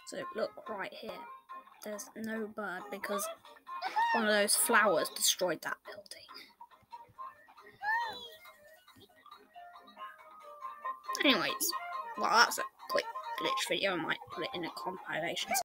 So look right here. There's no bird because one of those flowers destroyed that building. Anyways, well, that's a quick glitch video. I might put it in a compilation.